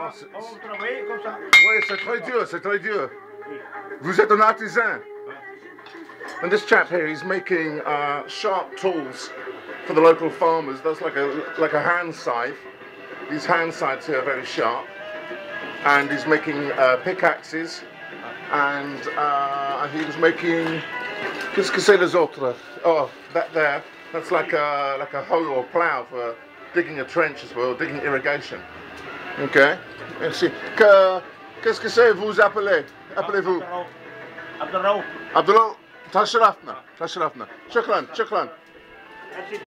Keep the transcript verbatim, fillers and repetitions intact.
Non, oui, c'est très dur, c'est très dur. Vous êtes un artisan. And this chap here, he's making uh, sharp tools for the local farmers. That's like a like a hand scythe. These hand scythes here are very sharp. And he's making uh, pickaxes. And uh, he was making. Qu'est-ce que c'est les autres? Oh, that there. That's like a like a hoe or plough for digging a trench as well, digging irrigation. Okay. Merci. Qu'est-ce que c'est vous appelez? Appelez-vous? Abdullah. Abdullah. تشرفنا تشرفنا شكرا شكرا